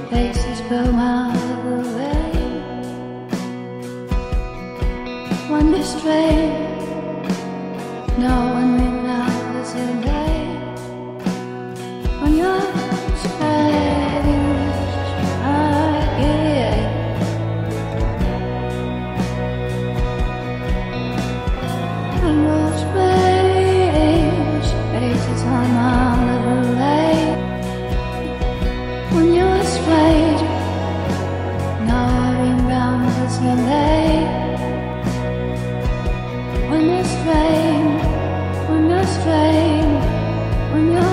faces go out of the way. When you're straight, no one remembers your name. When you're straight, I get it. When you're straight, faces on out of the way. When you're straight, no one remembers your name. When you're straight, when you're straight, when you're